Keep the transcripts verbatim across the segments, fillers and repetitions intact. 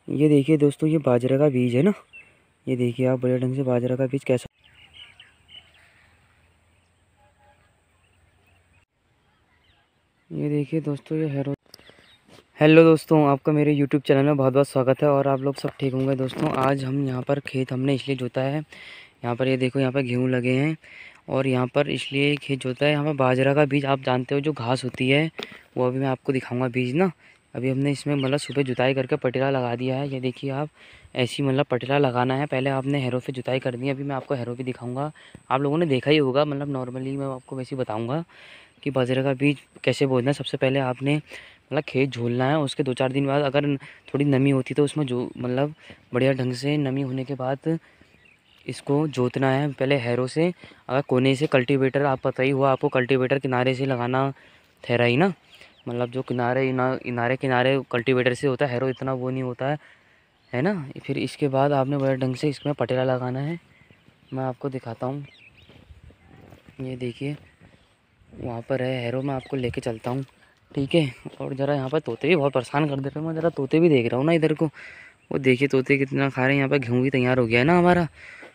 ये देखिए दोस्तों, ये बाजरा का बीज है ना। ये देखिए आप बढ़िया ढंग से बाजरा का बीज कैसा। ये देखिए दोस्तों, ये हेरो हेलो दोस्तों, आपका मेरे यूट्यूब चैनल में बहुत बहुत स्वागत है और आप लोग सब ठीक होंगे। दोस्तों आज हम यहाँ पर खेत हमने इसलिए जोता है, यहाँ पर ये देखो, यहाँ पर गेहूँ लगे हैं और यहाँ पर इसलिए खेत जोता है। यहाँ पर बाजरा का बीज आप जानते हो जो घास होती है, वो अभी मैं आपको दिखाऊंगा बीज ना। अभी हमने इसमें मतलब सुबह जुताई करके पटेला लगा दिया है। ये देखिए आप, ऐसी मतलब पटेला लगाना है। पहले आपने हैरो से जुताई करनी है। अभी मैं आपको हैरो भी दिखाऊंगा, आप लोगों ने देखा ही होगा। मतलब नॉर्मली मैं आपको वैसे ही बताऊँगा कि बाजरे का बीज कैसे बोना है। सबसे पहले आपने मतलब खेत झोलना है। उसके दो चार दिन बाद अगर थोड़ी नमी होती तो उसमें जो मतलब बढ़िया ढंग से नमी होने के बाद इसको जोतना है पहले हैरो से। अगर कोने से कल्टीवेटर, आप पता ही हुआ आपको, कल्टीवेटर किनारे से लगाना ठहरा ही ना। मतलब जो किनारे किनारे किनारे कल्टीवेटर से होता है, हैरो इतना वो नहीं होता है, है ना। फिर इसके बाद आपने बड़े ढंग से इसमें पटेला लगाना है। मैं आपको दिखाता हूँ, ये देखिए वहाँ पर है हैरो, मैं आपको लेके चलता हूँ, ठीक है। और ज़रा यहाँ पर तोते भी बहुत परेशान कर दे रहे हैं। मैं ज़रा तोते भी देख रहा हूँ ना इधर को, वो देखिए तोते कितना खा रहे हैं। यहाँ पर गेहूँ भी तैयार हो गया है ना हमारा।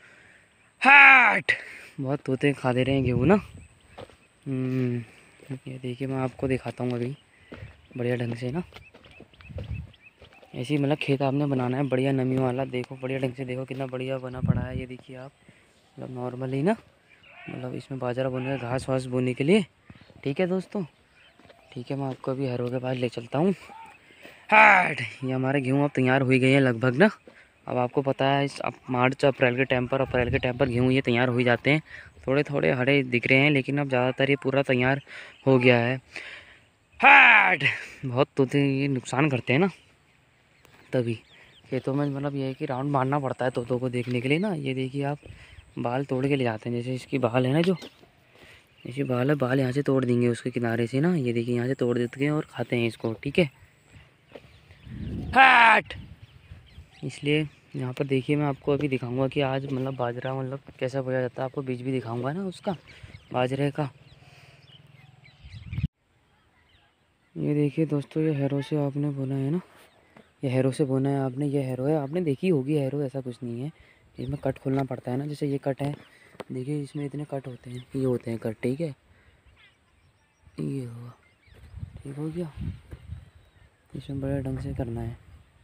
हाट, बहुत तोते खा दे रहे हैं गेहूँ ना। हम्म, ये देखिए मैं आपको दिखाता हूँ अभी बढ़िया ढंग से ना। ऐसे ही मतलब खेत आपने बनाना है बढ़िया नमी वाला। देखो बढ़िया ढंग से, देखो कितना बढ़िया बना पड़ा है। ये देखिए आप, मतलब नॉर्मली ना, मतलब इसमें बाजरा बोने का, घास वास बोने के लिए, ठीक है दोस्तों। ठीक है, मैं आपको अभी हैरो के पास ले चलता हूँ। हाट, ये हमारे गेहूँ अब तैयार हो ही गए हैं लगभग ना। अब आपको पता है इस अब मार्च अप्रैल के टाइम पर अप्रैल के टाइम पर गेहूँ ये तैयार हो ही जाते हैं। थोड़े थोड़े हरे दिख रहे हैं लेकिन अब ज़्यादातर ये पूरा तैयार हो गया है। हाट, बहुत तोते ये नुकसान करते हैं ना, तभी खेतों में मतलब ये है कि राउंड मारना पड़ता है तोतों को देखने के लिए ना। ये देखिए आप, बाल तोड़ के ले जाते हैं। जैसे इसकी बाल है ना, जो जैसे बाल है, बाल यहाँ से तोड़ देंगे उसके किनारे से ना। ये देखिए यहाँ से तोड़ देते हैं और खाते हैं इसको, ठीक है। हट, इसलिए यहाँ पर देखिए मैं आपको अभी दिखाऊंगा कि आज मतलब बाजरा मतलब कैसा बोया जाता है। आपको बीज भी दिखाऊंगा ना उसका, बाजरे का। ये देखिए दोस्तों, ये हैरो से आपने बोना है ना, ये हैरो से बोना है आपने। ये हैरो है, आपने देखी होगी हैरो, ऐसा कुछ नहीं है। इसमें कट खोलना पड़ता है ना, जैसे ये कट है, देखिए इसमें इतने कट होते हैं, ये होते हैं कट, ठीक है। ये हुआ, ठीक हो गया। इसमें बड़े ढंग से करना है।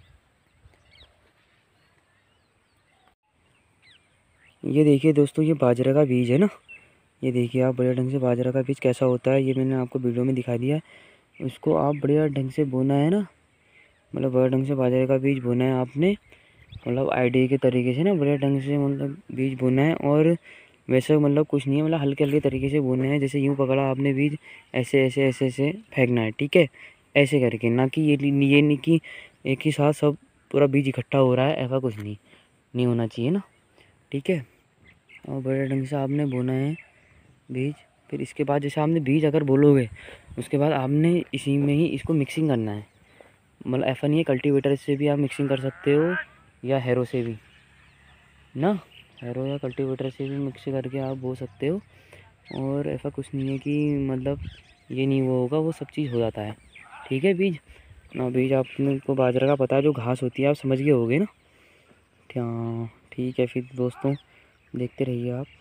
ये देखिए दोस्तों, ये बाजरा का बीज है ना। ये देखिए आप बढ़िया ढंग से बाजरा का बीज कैसा होता है, ये मैंने आपको वीडियो में दिखा दिया है। उसको आप बढ़िया ढंग से बोना है ना, मतलब बढ़िया ढंग से बाजरे का बीज बोना है आपने, मतलब आईडी के तरीके से ना, बढ़िया ढंग से मतलब बीज बोना है। और वैसे मतलब कुछ नहीं है, मतलब हल्के हल्के तरीके से बोना है। जैसे यूँ पकड़ा आपने बीज, ऐसे ऐसे ऐसे ऐसे फेंकना है, ठीक है। ऐसे करके ना, कि ये ये नहीं कि एक ही साथ सब पूरा बीज इकट्ठा हो रहा है, ऐसा कुछ नहीं नहीं होना चाहिए ना, ठीक है। और बड़े ढंग से आपने बोना है बीज। फिर इसके बाद जैसे आपने बीज अगर बोलोगे, उसके बाद आपने इसी में ही इसको मिक्सिंग करना है। मतलब ऐसा नहीं है, कल्टीवेटर से भी आप मिक्सिंग कर सकते हो या हैरो से भी ना, हैरो या कल्टीवेटर से भी मिक्स करके आप बो सकते हो। और ऐसा कुछ नहीं है कि मतलब ये नहीं वो होगा, वो सब चीज़ हो जाता है, ठीक है। बीज ना, बीज आपने को बाजरा का पता है, जो घास होती है आप समझ गए होगे ना। हाँ ठीक है, फिर दोस्तों देखते रहिए आप।